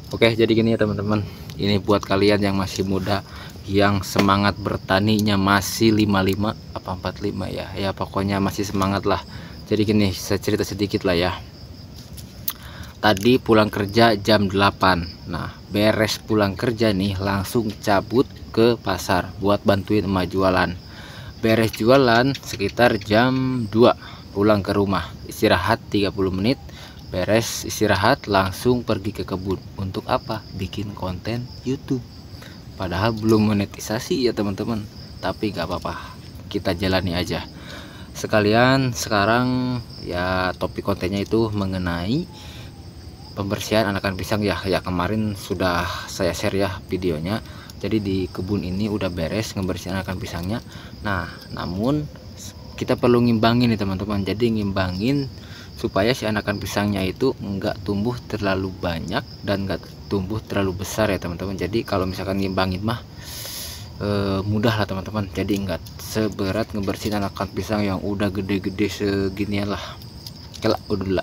Oke, jadi gini ya teman-teman, ini buat kalian yang masih muda, yang semangat bertaninya masih 55 apa 45 ya pokoknya masih semangat lah. Jadi gini, saya cerita sedikit lah ya. Tadi pulang kerja jam 8. Nah, beres pulang kerja nih langsung cabut ke pasar buat bantuin emak jualan. Beres jualan sekitar jam 2, pulang ke rumah, istirahat 30 menit. Beres istirahat langsung pergi ke kebun. Untuk apa? Bikin konten YouTube. Padahal belum monetisasi ya teman-teman, tapi gak apa-apa, kita jalani aja. Sekalian sekarang ya topik kontennya itu mengenai pembersihan anakan pisang ya. Kemarin sudah saya share ya videonya. Jadi di kebun ini udah beres ngebersihin anakan pisangnya. Nah, namun kita perlu ngimbangin nih teman-teman. Jadi ngimbangin supaya si anakan pisangnya itu enggak tumbuh terlalu banyak dan enggak tumbuh terlalu besar ya teman-teman. Jadi kalau misalkan ngimbangin mah mudah lah teman-teman. Jadi enggak seberat ngebersihin anakan pisang yang udah gede-gede seginian lah. Kelak udah.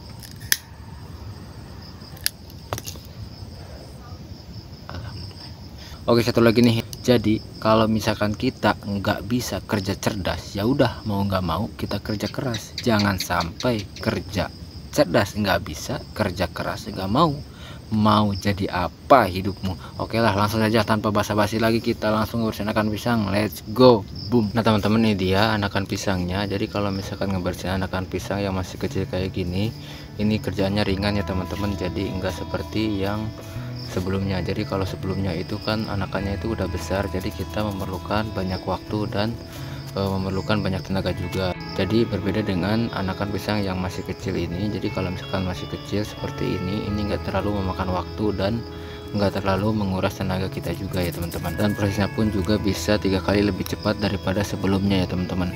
Oke, satu lagi nih. Jadi kalau misalkan kita nggak bisa kerja cerdas, ya udah mau nggak mau kita kerja keras. Jangan sampai kerja cerdas nggak bisa, kerja keras nggak mau. Mau jadi apa hidupmu? Oke lah, langsung saja tanpa basa-basi lagi kita langsung ngurusin anakan pisang. Let's go, boom. Nah teman-teman, ini dia anakan pisangnya. Jadi kalau misalkan ngebersihin anakan pisang yang masih kecil kayak gini, ini kerjaannya ringan ya teman-teman. Jadi nggak seperti yang sebelumnya. Jadi kalau sebelumnya itu kan anakannya itu udah besar, jadi kita memerlukan banyak waktu dan memerlukan banyak tenaga juga. Jadi berbeda dengan anakan pisang yang masih kecil ini. Jadi kalau misalkan masih kecil seperti ini nggak terlalu memakan waktu dan nggak terlalu menguras tenaga kita juga ya teman-teman. Dan prosesnya pun juga bisa 3 kali lebih cepat daripada sebelumnya ya teman-teman.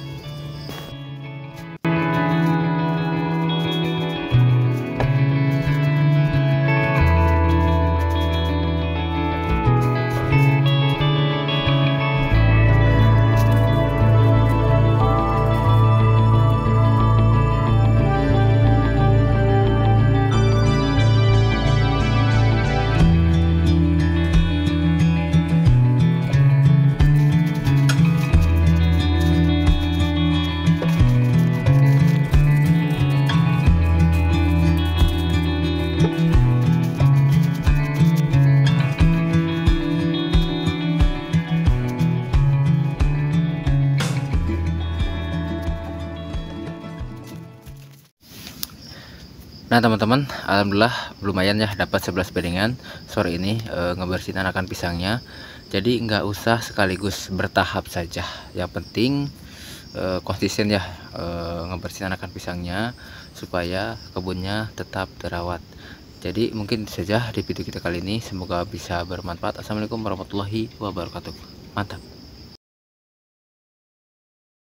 Nah teman-teman, alhamdulillah lumayan ya dapat 11 piringan sore ini ngebersihin anakan pisangnya. Jadi nggak usah sekaligus, bertahap saja. Yang penting konsisten ya ngebersihin anakan pisangnya supaya kebunnya tetap terawat. Jadi mungkin saja di video kita kali ini, semoga bisa bermanfaat. Assalamualaikum warahmatullahi wabarakatuh. Mantap.